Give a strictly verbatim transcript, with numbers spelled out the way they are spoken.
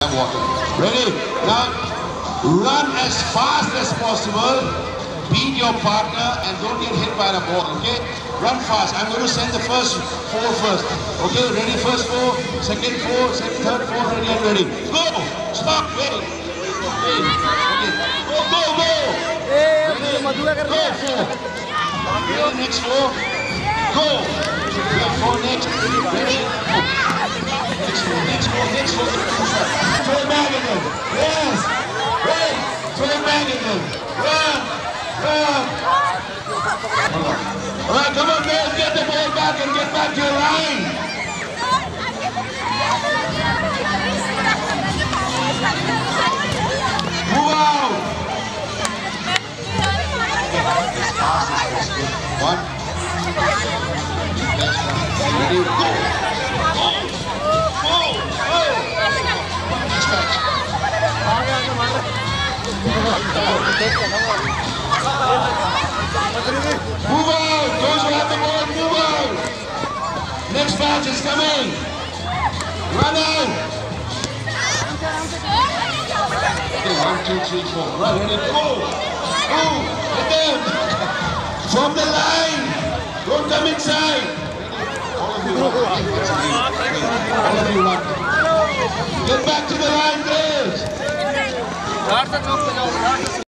Water. Ready? Now, run as fast as possible. Beat your partner and don't get hit by the ball, okay? Run fast. I'm going to send the first four first. Okay, ready? First four, second four, second, third four, ready and ready. Go! Stop! Ready? Okay. Go, go, go! Ready? Go, four. Ready, next four. Go! Four next. Ready? Next four, next four, next four. Throw it back at them. Yes! Right! Throw it back at them. Run! Run! Alright, come on girls, get the ball back and get back to your line. Move out! One. Ready, go! Go! Go! Go! Next match. Move out! Those who have the ball, move out! Next match is coming! Run out! Okay, one, two, three, four. Right, ready, go! Go! Hit them! From the line! Don't come inside! All of you want. All of you want. Get back to the line, girls!